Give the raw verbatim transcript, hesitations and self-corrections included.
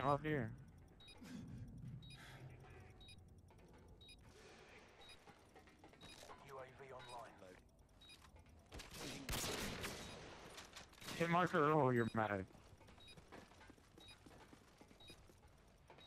I'm up here. U A V online. Load. Hit marker. Oh, you're mad.